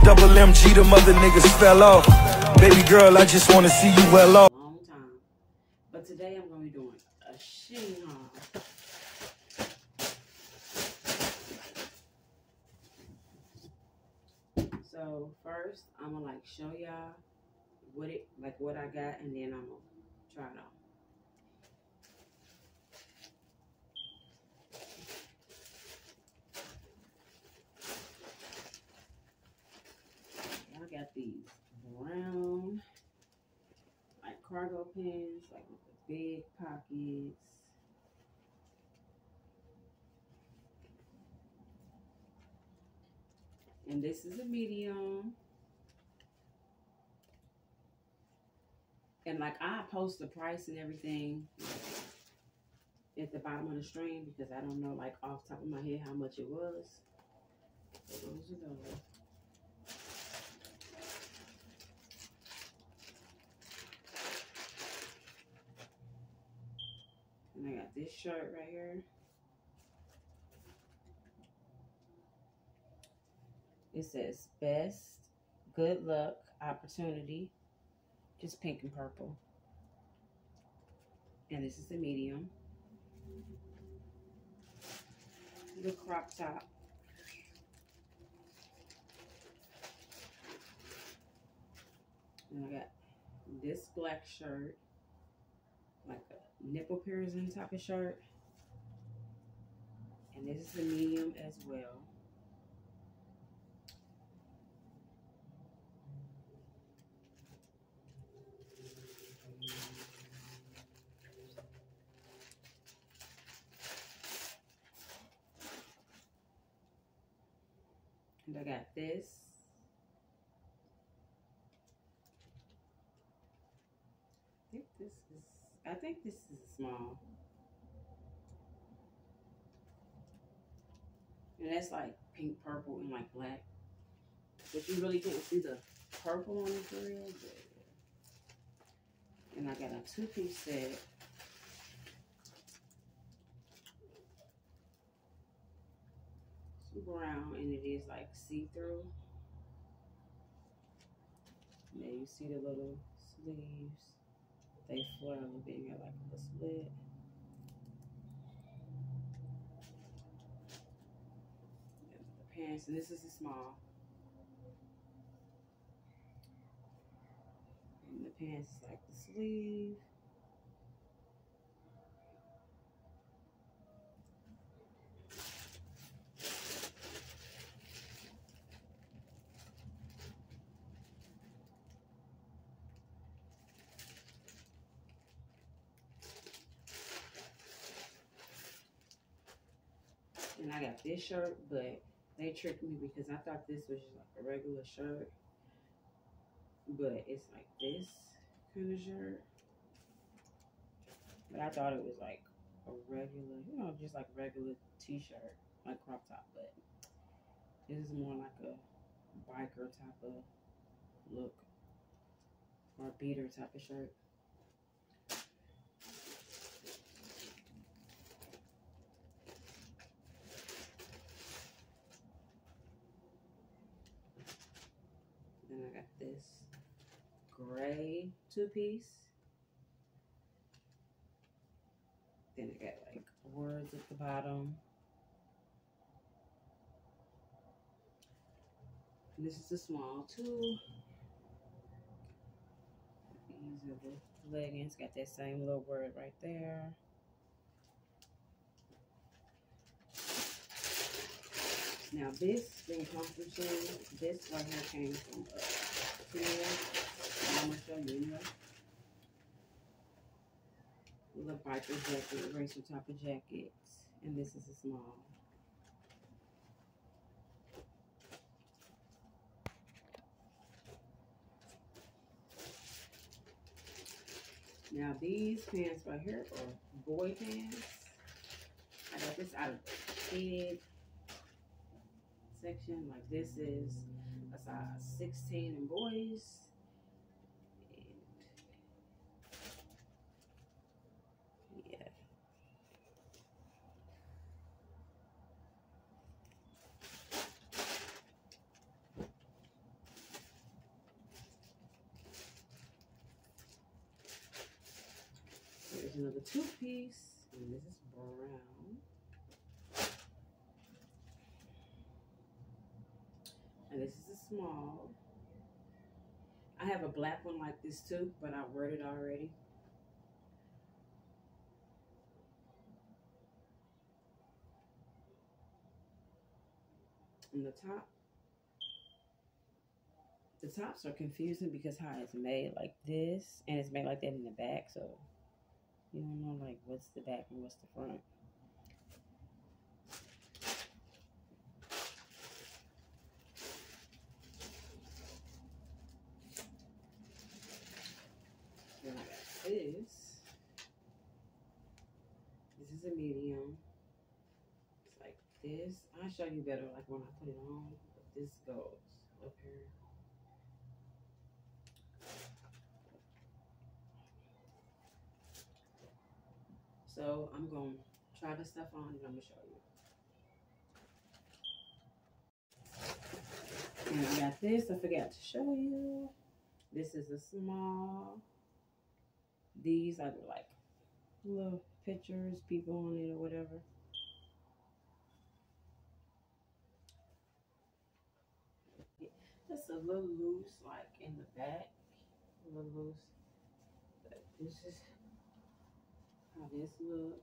Double MG, the mother niggas fell off. Baby girl, I just wanna see you well off. Long time. But today I'm gonna be doing a shoe haul. So first I'm gonna like show y'all what I got, and then I'm gonna try it on. I got these brown like cargo pants, like with the big pockets. And this is a medium. And like I post the price and everything at the bottom of the stream because I don't know like off the top of my head how much it was. So those are those. And I got this shirt right here. It says best, good luck, opportunity. Just pink and purple. And this is the medium. The crop top. And I got this black shirt. Like a nipple piercing type of shirt. And this is the medium as well. And I got this. I think this is small. And that's like pink, purple, and like black. But you really can't see the purple on it for real. But... And I got a two-piece set. It's brown, and it is like see-through. Yeah, you see the little sleeves. They flare a little bit. You got like a split. The pants, and this is a small. And the pants is like the sleeve. And I got this shirt, but they tricked me because I thought this was just like a regular shirt. But it's like this kind of shirt. But I thought it was like a regular, you know, just like regular t-shirt, like crop top. But this is more like a biker type of look. Or a beater type of shirt. Then I got this gray two-piece. Then I got like words at the bottom. And this is a small too. These are the leggings. Got that same little word right there. Now this didn't come from Shein. This right here came from Shein. I'm gonna show you anyway. With a biker jacket, racer type of jackets, and this is a small. Now these pants right here are boy pants. I got this out of the kid section. Like this is a size 16 in boys. And yeah. version of the two-piece. And this is brown. And this is a small. I have a black one like this too, but I wore it already. And the tops are confusing because how it's made like this, and it's made like that in the back, so you don't know like what's the back and what's the front. Then I got this. This is a medium. It's like this. I'll show you better like when I put it on. But this goes up here. So I'm gonna try this stuff on and I'm gonna show you. And I got this, I forgot to show you. This is a small. These are like little pictures, people on it or whatever. Just a little loose, like in the back. A little loose. But this is how this look.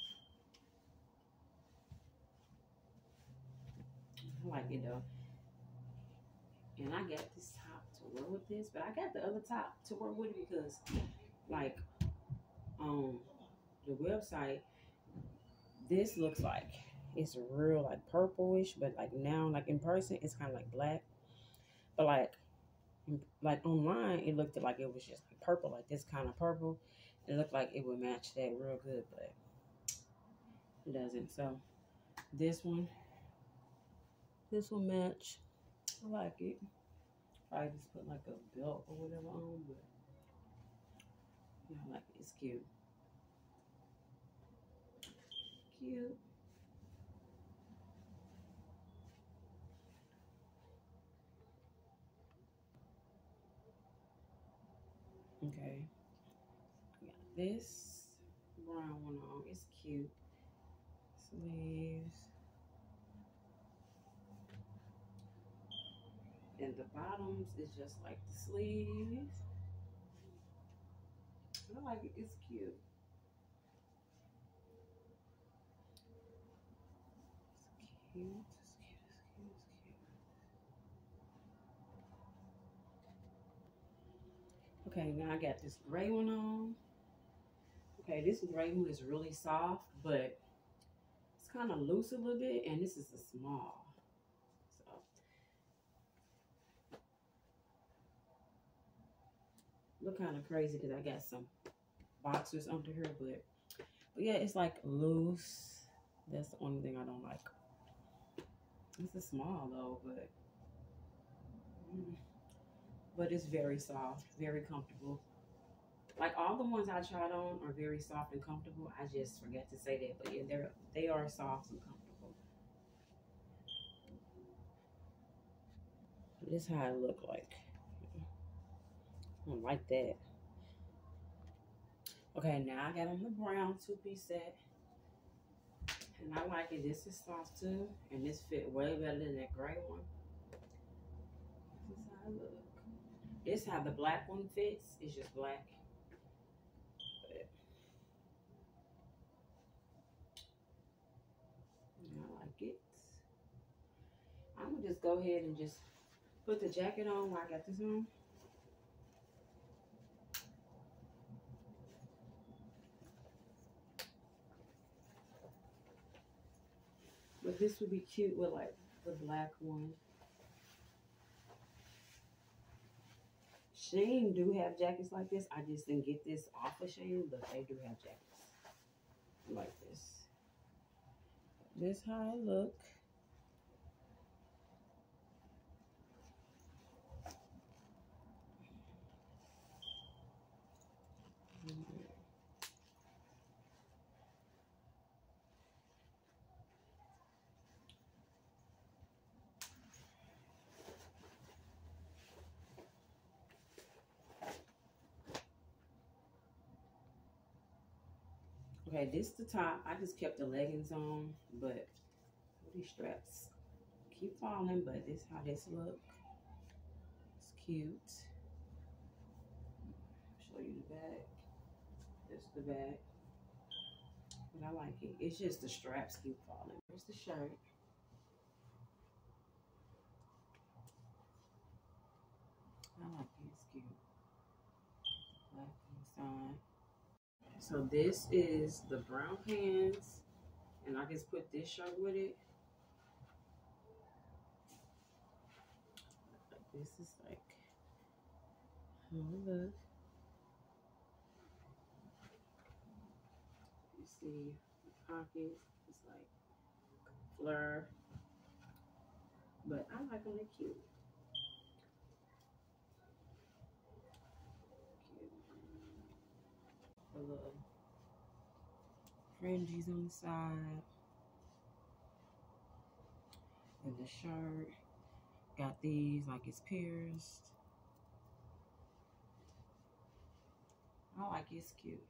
I like it though. And I got this top to wear with this, but I got the other top to wear with it because like on the website, this looks like it's real like purplish, but like now like in person it's kind of like black. But like online it looked like it was just like purple, like this kind of purple. It looked like it would match that real good, but it doesn't. So this will match. I like it. Probably just put like a belt or whatever on, but I like it. It's cute. Cute. Okay. I got this brown one on. It's cute. Sleeves. And the bottoms is just like the sleeves. I like it. It's cute. It's cute. It's cute. It's cute. It's cute. Okay, now I got this gray one on. Okay, this gray one is really soft, but it's kind of loose a little bit, and this is a small. So look kind of crazy because I got some boxers under here, but yeah, it's like loose. That's the only thing I don't like. It's a small though, but it's very soft, very comfortable. Like all the ones I tried on are very soft and comfortable. I just forgot to say that, but yeah, they are soft and comfortable. This is how it look like. I don't like that. Okay, now I got on the brown two-piece set. And I like it. This is soft too. And this fit way better than that gray one. This is how it look. This how the black one fits. It's just black. But I like it. I'm gonna just go ahead and just put the jacket on while I got this on. But this would be cute with like the black one. Shein do have jackets like this. I just didn't get this off of Shein, but they do have jackets like this. This how it look. Okay, this is the top. I just kept the leggings on, but these straps keep falling, but this is how this look. It's cute. Show you the back. This is the back. But I like it. It's just the straps keep falling. Here's the shirt. I like it. It's cute. Black inside. So this is the brown pants, and I just put this shirt with it. This is like, oh look. You see the pockets. It's like fleur, but I like them. They're cute. The little fringes on the side, and the shirt got these like it's pierced. I like it. It's cute.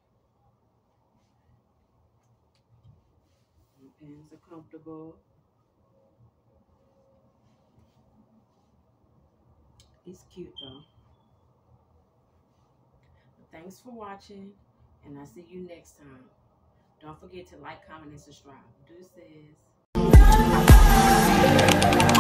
The pants are comfortable. It's cute though. But thanks for watching, and I'll see you next time. Don't forget to like, comment, and subscribe. Deuces.